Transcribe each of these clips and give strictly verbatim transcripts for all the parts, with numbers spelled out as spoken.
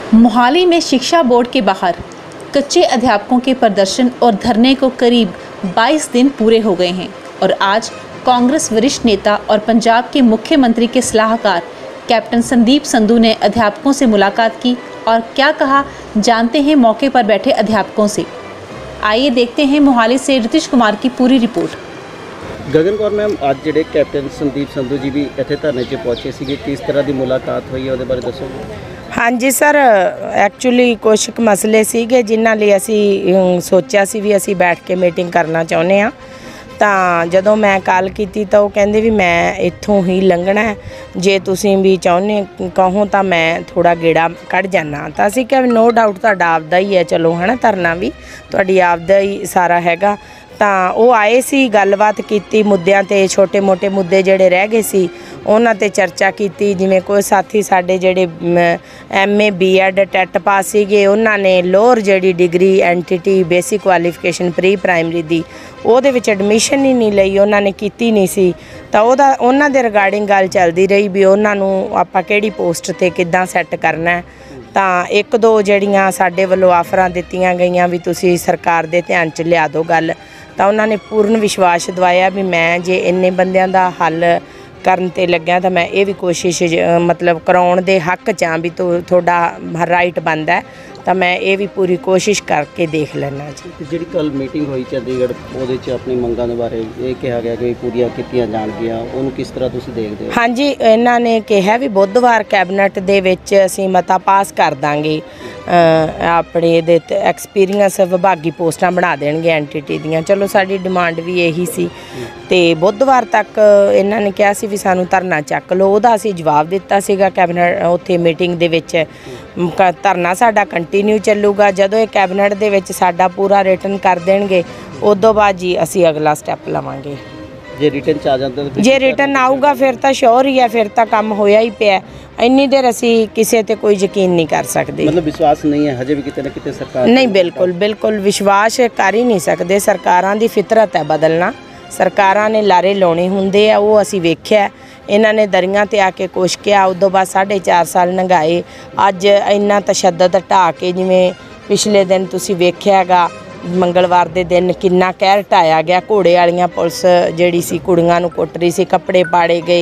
मोहाली में शिक्षा बोर्ड के बाहर कच्चे अध्यापकों के प्रदर्शन और धरने को करीब बाईस दिन पूरे हो गए हैं और आज कांग्रेस वरिष्ठ नेता और पंजाब के मुख्यमंत्री के सलाहकार कैप्टन संदीप संधू ने अध्यापकों से मुलाकात की और क्या कहा, जानते हैं मौके पर बैठे अध्यापकों से। आइए देखते हैं मोहाली से रितिश कुमार की पूरी रिपोर्ट। गगन कौर मैम, आज ਜਿਹੜੇ कैप्टन संदीप संधू जी भी ਇੱਥੇ ਧਰਨੇ 'ਚ ਪਹੁੰਚੇ ਸੀਗੇ, किस तरह की मुलाकात हुई है ਉਹਦੇ ਬਾਰੇ ਦੱਸੋਗੇ? हाँ जी सर, एक्चुअली कुछ कुछ मसले सीगे जिन्हां लई असी सोचा सी भी असी बैठ के मीटिंग करना चाहुंदे आ। ਤਾਂ ਜਦੋਂ ਮੈਂ ਕਾਲ ਕੀਤੀ ਤਾਂ ਉਹ ਕਹਿੰਦੇ ਵੀ ਮੈਂ ਇੱਥੋਂ ਹੀ ਲੰਘਣਾ ਹੈ, ਜੇ ਤੁਸੀਂ ਵੀ ਚਾਹੁੰਦੇ ਕਹੋ ਤਾਂ ਮੈਂ ਥੋੜਾ ਗੇੜਾ ਕੱਢ ਜਾਣਾ। ਤਾਂ ਅਸੀਂ ਕਿਹਾ ਵੀ ਨੋ ਡਾਊਟ ਤੁਹਾਡਾ ਆਪਦਾ ਹੀ ਹੈ, ਚਲੋ ਹੈ ਨਾ, ਧਰਨਾ ਵੀ ਤੁਹਾਡੀ ਆਪਦਾ ਹੀ ਸਾਰਾ ਹੈਗਾ। ਤਾਂ ਉਹ ਆਏ ਸੀ, ਗੱਲਬਾਤ ਕੀਤੀ, ਮੁੱਦਿਆਂ 'ਤੇ ਛੋਟੇ ਮੋਟੇ ਮੁੱਦੇ ਜਿਹੜੇ ਰਹਿ ਗਏ ਸੀ ਉਹਨਾਂ 'ਤੇ ਚਰਚਾ ਕੀਤੀ। ਜਿਵੇਂ ਕੋਈ ਸਾਥੀ ਸਾਡੇ ਜਿਹੜੇ M A B Ed TET pass ਸੀਗੇ, ਉਹਨਾਂ ਨੇ ਲੋਅਰ ਜਿਹੜੀ degree N T T basic qualification pre primary ਦੀ ਉਹਦੇ ਵਿੱਚ ਐਡਮਿਸ਼ਨ ਹੀ ਨਹੀਂ ਲਈ, ਉਹਨਾਂ ਨੇ ਕੀਤੀ ਨਹੀਂ ਸੀ। ਤਾਂ ਉਹਦਾ ਉਹਨਾਂ ਦੇ ਰਿਗਾਰਡਿੰਗ ਗੱਲ ਚੱਲਦੀ ਰਹੀ ਵੀ ਉਹਨਾਂ ਨੂੰ ਆਪਾਂ ਕਿਹੜੀ ਪੋਸਟ 'ਤੇ ਕਿੱਦਾਂ ਸੈੱਟ ਕਰਨਾ। ਤਾਂ ਇੱਕ ਦੋ ਜਿਹੜੀਆਂ ਸਾਡੇ ਵੱਲੋਂ ਆਫਰਾਂ ਦਿੱਤੀਆਂ ਗਈਆਂ ਵੀ ਤੁਸੀਂ ਸਰਕਾਰ ਦੇ ਧਿਆਨ 'ਚ ਲਿਆ ਦਿਓ ਗੱਲ, ਤਾਂ ਉਹਨਾਂ ਨੇ ਪੂਰਨ ਵਿਸ਼ਵਾਸ ਦਿਵਾਇਆ ਵੀ ਮੈਂ ਜੇ ਇੰਨੇ ਬੰਦਿਆਂ ਦਾ ਹੱਲ ਕਰਨ 'ਤੇ ਲੱਗਿਆ ਤਾਂ ਮੈਂ ਇਹ ਵੀ ਕੋਸ਼ਿਸ਼ ਮਤਲਬ ਕਰਾਉਣ ਦੇ ਹੱਕ 'ਚ ਹਾਂ ਵੀ ਤੂੰ ਤੁਹਾਡਾ ਰਾਈਟ ਬਣਦਾ, ਤਾਂ ਮੈਂ ਇਹ ਵੀ ਪੂਰੀ ਕੋਸ਼ਿਸ਼ ਕਰਕੇ ਦੇਖ ਲੈਣਾ ਜੀ। ਜਿਹੜੀ ਕੱਲ ਮੀਟਿੰਗ ਹੋਈ ਚੰਡੀਗੜ੍ਹ, ਉਹਦੇ 'ਚ ਆਪਣੀ ਮੰਗਾਂ ਦੇ ਬਾਰੇ ਇਹ ਕਿਹਾ ਗਿਆ ਕਿ ਪੂਰੀਆਂ ਕੀਤੀਆਂ ਜਾਣਗੀਆਂ, ਉਹਨੂੰ ਕਿਸ ਤਰ੍ਹਾਂ ਤੁਸੀਂ ਦੇਖਦੇ ਹੋ? ਹਾਂਜੀ, ਇਹਨਾਂ ਨੇ ਕਿਹਾ ਵੀ ਬੁੱਧਵਾਰ ਕੈਬਨਿਟ ਦੇ ਵਿੱਚ ਅਸੀਂ ਮਤਾ ਪਾਸ ਕਰ ਦਾਂਗੇ, ਆਪਣੇ ਇਹਦੇ ਐਕਸਪੀਰੀਅੰਸ ਵਿਭਾਗੀ ਪੋਸਟਾਂ ਬਣਾ ਦੇਣਗੇ ਐਨ ਟੀ ਟੀ ਦੀਆਂ। ਚਲੋ ਸਾਡੀ ਡਿਮਾਂਡ ਵੀ ਇਹੀ ਸੀ ਅਤੇ ਬੁੱਧਵਾਰ ਤੱਕ ਇਹਨਾਂ ਨੇ ਕਿਹਾ ਸੀ ਵੀ ਸਾਨੂੰ ਧਰਨਾ ਚੱਕ ਲਓ। ਉਹਦਾ ਅਸੀਂ ਜਵਾਬ ਦਿੱਤਾ ਸੀਗਾ ਕੈਬਨਿਟ ਉੱਥੇ ਮੀਟਿੰਗ ਦੇ ਵਿੱਚ, ਧਰਨਾ ਸਾਡਾ ਕੰਟੀਨਿਊ ਚੱਲੂਗਾ। ਜਦੋਂ ਇਹ ਕੈਬਨਿਟ ਦੇ ਵਿੱਚ ਸਾਡਾ ਪੂਰਾ ਰਿਟਨ ਕਰ ਦੇਣਗੇ ਉਦੋਂ ਬਾਅਦ ਜੀ ਅਸੀਂ ਅਗਲਾ ਸਟੈਪ ਲਵਾਂਗੇ। ਜੇ ਰਿਟਨ 'ਚ ਆ ਜਾਂਦਾ ਤਾਂ ਜੇ ਰਿਟਨ ਆਊਗਾ ਫਿਰ ਤਾਂ ਸ਼ੋਰ ਹੀ ਹੈ, ਫਿਰ ਤਾਂ ਕੰਮ ਹੋਇਆ ਹੀ ਪਿਆ। ਇੰਨੀ ਦੇਰ ਅਸੀਂ ਕਿਸੇ 'ਤੇ ਕੋਈ ਯਕੀਨ ਨਹੀਂ ਕਰ ਸਕਦੇ। ਮਤਲਬ ਵਿਸ਼ਵਾਸ ਨਹੀਂ ਹੈ ਹਜੇ ਵੀ ਕਿਤੇ ਨਾ ਕਿਤੇ ਸਰਕਾਰ? ਨਹੀਂ, ਬਿਲਕੁਲ ਬਿਲਕੁਲ ਵਿਸ਼ਵਾਸ ਕਰ ਹੀ ਨਹੀਂ ਸਕਦੇ। ਸਰਕਾਰਾਂ ਦੀ ਫਿਤਰਤ ਹੈ ਬਦਲਣਾ, ਸਰਕਾਰਾਂ ਨੇ ਲਾਰੇ ਲਾਉਣੇ ਹੁੰਦੇ ਆ, ਉਹ ਅਸੀਂ ਵੇਖਿਆ। ਇਹਨਾਂ ਨੇ ਦਰੀਆਂ 'ਤੇ ਆ ਕੇ ਕੁਛ ਕਿਹਾ, ਉਦੋਂ ਬਾਅਦ ਸਾਢੇ ਚਾਰ ਸਾਲ ਲੰਘਾਏ। ਅੱਜ ਇੰਨਾ ਤਸ਼ੱਦਦ ਢਾਹ ਕੇ, ਜਿਵੇਂ ਪਿਛਲੇ ਦਿਨ ਤੁਸੀਂ ਵੇਖਿਆ ਹੈਗਾ ਮੰਗਲਵਾਰ ਦੇ ਦਿਨ ਕਿੰਨਾ ਕਹਿਰ ਢਾਇਆ ਗਿਆ, ਘੋੜੇ ਵਾਲੀਆਂ ਪੁਲਿਸ ਜਿਹੜੀ ਸੀ ਕੁੜੀਆਂ ਨੂੰ ਕੁੱਟ ਰਹੀ ਸੀ, ਕੱਪੜੇ ਪਾੜੇ ਗਏ,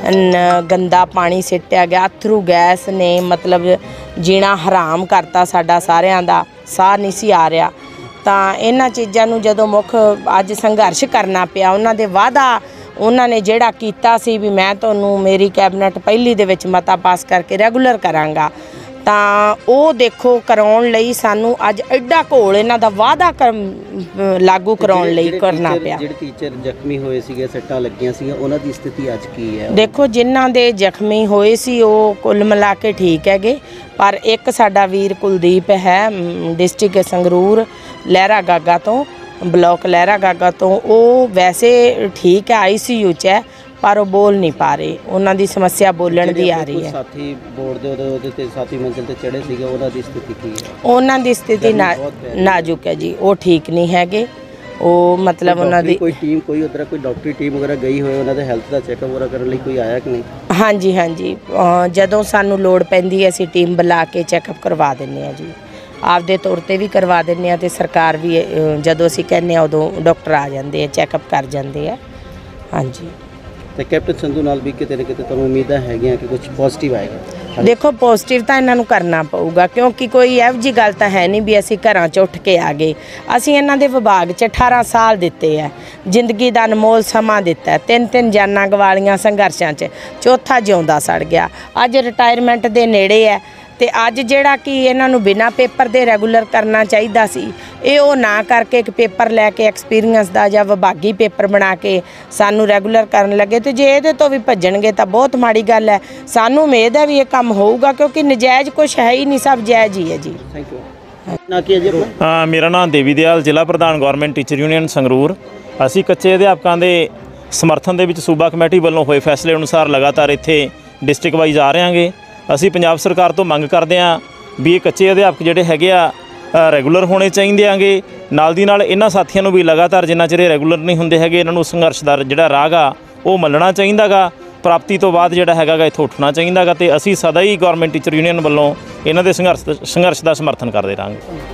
ਗੰਦਾ ਪਾਣੀ ਸਿੱਟਿਆ ਗਿਆ, ਅਥਰੂ ਗੈਸ ਨੇ ਮਤਲਬ ਜੀਣਾ ਹਰਾਮ ਕਰਤਾ ਸਾਡਾ ਸਾਰਿਆਂ ਦਾ, ਸਾਹ ਨਹੀਂ ਸੀ ਆ ਰਿਹਾ। ਤਾਂ ਇਹਨਾਂ ਚੀਜ਼ਾਂ ਨੂੰ ਜਦੋਂ ਮੁੱਖ ਅੱਜ ਸੰਘਰਸ਼ ਕਰਨਾ ਪਿਆ, ਉਹਨਾਂ ਦੇ ਵਾਅਦਾ ਉਹਨਾਂ ਨੇ ਜਿਹੜਾ ਕੀਤਾ ਸੀ ਵੀ ਮੈਂ ਤੁਹਾਨੂੰ ਮੇਰੀ ਕੈਬਨਿਟ ਪਹਿਲੀ ਦੇ ਵਿੱਚ ਮਤਾ ਪਾਸ ਕਰਕੇ ਰੈਗੂਲਰ ਕਰਾਂਗਾ, ਤਾਂ ਉਹ ਦੇਖੋ ਕਰਾਉਣ ਲਈ ਸਾਨੂੰ ਅੱਜ ਐਡਾ ਘੋਲ ਇਹਨਾਂ ਦਾ ਵਾਅਦਾ ਕਰ ਲਾਗੂ ਕਰਾਉਣ ਲਈ ਕਰਨਾ ਪਿਆ। ਜਿਹੜੇ ਟੀਚਰ ਜ਼ਖਮੀ ਹੋਏ ਸੀਗੇ, ਸੱਟਾਂ ਲੱਗੀਆਂ ਸੀਗੀਆਂ, ਉਹਨਾਂ ਦੀ ਸਥਿਤੀ ਅੱਜ ਕੀ ਹੈ? ਦੇਖੋ ਜਿਨ੍ਹਾਂ ਦੇ ਜ਼ਖਮੀ ਹੋਏ ਸੀ ਉਹ ਕੁੱਲ ਮਿਲਾ ਕੇ ਠੀਕ ਹੈਗੇ, ਪਰ ਇੱਕ ਸਾਡਾ ਵੀਰ ਕੁਲਦੀਪ ਹੈ ਡਿਸਟ੍ਰਿਕਟ ਸੰਗਰੂਰ ਲਹਿਰਾ ਗਾਗਾ ਤੋਂ, ਬਲਾਕ ਲਹਿਰਾ ਗਾਗਾ ਤੋਂ, ਉਹ ਵੈਸੇ ਠੀਕ ਹੈ, ਆਈ ਸੀ ਯੂ 'ਚ ਹੈ, ਪਰ ਉਹ ਬੋਲ ਨਹੀਂ ਪਾ ਰਹੇ, ਉਹਨਾਂ ਦੀ ਸਮੱਸਿਆ ਬੋਲਣ ਦੀ ਆ ਰਹੀ ਹੈ। ਸਾਥੀ ਬੋਰਡ ਦੇ ਉਹਦੇ ਉਹਦੇ 'ਤੇ ਸਾਥੀ ਮੰਜ਼ਿਲ 'ਤੇ ਚੜ੍ਹੇ ਸੀਗੇ, ਉਹਨਾਂ ਦੀ ਸਥਿਤੀ ਕੀ ਹੈ? ਉਹਨਾਂ ਦੀ ਸਥਿਤੀ ਨਾ ਨਾਜ਼ੁਕ ਹੈ ਜੀ, ਉਹ ਠੀਕ ਨਹੀਂ ਹੈਗੇ। ਉਹ ਮਤਲਬ ਉਹਨਾਂ ਦੀ ਕੋਈ ਟੀਮ ਕੋਈ ਉੱਧਰ ਕੋਈ ਡਾਕਟਰੀ ਟੀਮ ਵਗੈਰਾ ਗਈ ਹੋਏ ਉਹਨਾਂ ਦੇ ਹੈਲਥ ਦਾ ਚੈੱਕਅਪ ਵਗੈਰਾ ਕਰਨ ਲਈ ਕੋਈ ਆਇਆ ਕਿ ਨਹੀਂ? ਹਾਂਜੀ ਹਾਂਜੀ, ਜਦੋਂ ਸਾਨੂੰ ਲੋੜ ਪੈਂਦੀ ਹੈ ਅਸੀਂ ਟੀਮ ਬੁਲਾ ਕੇ ਚੈੱਕਅਪ ਕਰਵਾ ਦਿੰਦੇ ਹਾਂ ਜੀ, ਆਪਦੇ ਤੌਰ 'ਤੇ ਵੀ ਕਰਵਾ ਦਿੰਦੇ ਹਾਂ ਅਤੇ ਸਰਕਾਰ ਵੀ ਜਦੋਂ ਅਸੀਂ ਕਹਿੰਦੇ ਹਾਂ ਉਦੋਂ ਡਾਕਟਰ ਆ ਜਾਂਦੇ ਆ, ਚੈੱਕਅਪ ਕਰ ਜਾਂਦੇ ਆ। ਹਾਂਜੀ, ਤੇ ਕੈਪਟਨ ਸੰਧੂ ਨਾਲ ਵੀ ਕਿਤੇ ਨਾ ਕਿਤੇ ਤੁਹਾਨੂੰ ਉਮੀਦਾਂ ਹੈਗੀਆਂ ਕਿ ਕੁਝ ਪੋਜ਼ਿਟਿਵ ਆਏਗਾ? ਦੇਖੋ ਪੋਜ਼ਿਟਿਵ ਤਾਂ ਇਹਨਾਂ ਨੂੰ ਕਰਨਾ ਪਊਗਾ, ਕਿਉਂਕਿ ਕੋਈ ਇਹੋ ਜਿਹੀ ਗੱਲ ਤਾਂ ਹੈ ਨਹੀਂ ਵੀ ਅਸੀਂ ਘਰਾਂ 'ਚ ਉੱਠ ਕੇ ਆ ਗਏ। ਅਸੀਂ ਇਹਨਾਂ ਦੇ ਵਿਭਾਗ 'ਚ ਅਠਾਰਾਂ ਸਾਲ ਦਿੱਤੇ ਆ, ਜ਼ਿੰਦਗੀ ਦਾ ਅਨਮੋਲ ਸਮਾਂ ਦਿੱਤਾ, ਤਿੰਨ ਤਿੰਨ ਜਾਨਾਂ ਗਵਾਲੀਆਂ ਸੰਘਰਸ਼ਾਂ 'ਚ, ਚੌਥਾ ਜਿਉਂਦਾ ਸੜ ਗਿਆ। ਅੱਜ ਰਿਟਾਇਰਮੈਂਟ ਦੇ ਨੇੜੇ ਹੈ ਅਤੇ ਅੱਜ ਜਿਹੜਾ ਕਿ ਇਹਨਾਂ ਨੂੰ ਬਿਨਾਂ ਪੇਪਰ ਦੇ ਰੈਗੂਲਰ ਕਰਨਾ ਚਾਹੀਦਾ ਸੀ, ਇਹ ਉਹ ਨਾ ਕਰਕੇ ਇੱਕ ਪੇਪਰ ਲੈ ਕੇ ਐਕਸਪੀਰੀਅੰਸ ਦਾ ਜਾਂ ਵਿਭਾਗੀ ਪੇਪਰ ਬਣਾ ਕੇ ਸਾਨੂੰ ਰੈਗੂਲਰ ਕਰਨ ਲੱਗੇ। ਅਤੇ ਜੇ ਇਹਦੇ ਤੋਂ ਵੀ ਭੱਜਣਗੇ ਤਾਂ ਬਹੁਤ ਮਾੜੀ ਗੱਲ ਹੈ। ਸਾਨੂੰ ਉਮੀਦ ਹੈ ਵੀ ਇਹ ਕੰਮ ਹੋਊਗਾ, ਕਿਉਂਕਿ ਨਜਾਇਜ਼ ਕੁਛ ਹੈ ਹੀ ਨਹੀਂ, ਸਭ ਜਾਇਜ਼ ਹੀ ਹੈ ਜੀ। Thank you. ਨਾ ਕੀ ਹੈ ਜੀ ਆਪਣਾ? ਹਾਂ, ਮੇਰਾ ਨਾਮ ਦੇਵੀ ਦਿਆਲ, ਜ਼ਿਲ੍ਹਾ ਪ੍ਰਧਾਨ ਗੌਰਮੈਂਟ ਟੀਚਰ ਯੂਨੀਅਨ ਸੰਗਰੂਰ। ਅਸੀਂ ਕੱਚੇ ਅਧਿਆਪਕਾਂ ਦੇ ਸਮਰਥਨ ਦੇ ਵਿੱਚ ਸੂਬਾ ਕਮੇਟੀ ਵੱਲੋਂ ਹੋਏ ਫੈਸਲੇ ਅਨੁਸਾਰ ਲਗਾਤਾਰ ਇੱਥੇ ਡਿਸਟ੍ਰਿਕਟ ਵਾਈਜ਼ ਆ ਰਹਾਂਗੇ। ਅਸੀਂ ਪੰਜਾਬ ਸਰਕਾਰ ਤੋਂ ਮੰਗ ਕਰਦੇ ਹਾਂ ਵੀ ਇਹ ਕੱਚੇ ਅਧਿਆਪਕ ਜਿਹੜੇ ਹੈਗੇ ਆ ਰੈਗੂਲਰ ਹੋਣੇ ਚਾਹੀਦੇ ਆਂਗੇ। ਨਾਲ ਦੀ ਨਾਲ ਇਹਨਾਂ ਸਾਥੀਆਂ ਨੂੰ ਵੀ ਲਗਾਤਾਰ ਜਿੰਨਾ ਚਿਰ ਰੈਗੂਲਰ ਨਹੀਂ ਹੁੰਦੇ ਹੈਗੇ, ਇਹਨਾਂ ਨੂੰ ਸੰਘਰਸ਼ ਦਾ ਜਿਹੜਾ ਰਾਹ ਗਾ ਉਹ ਮੰਨਣਾ ਚਾਹੀਦਾ ਗਾ। ਪ੍ਰਾਪਤੀ ਤੋਂ ਬਾਅਦ ਜਿਹੜਾ ਹੈਗਾ ਗਾ ਇੱਥੋਂ ਉੱਠਣਾ ਚਾਹੀਦਾ ਗਾ, ਤੇ ਅਸੀਂ ਸਦਾ ਹੀ ਗੌਰਮੈਂਟ ਟੀਚਰ ਯੂਨੀਅਨ ਵੱਲੋਂ ਇਹਨਾਂ ਦੇ ਸੰਘਰਸ਼ ਸੰਘਰਸ਼ ਦਾ ਸਮਰਥਨ ਕਰਦੇ ਰਹਾਂਗੇ।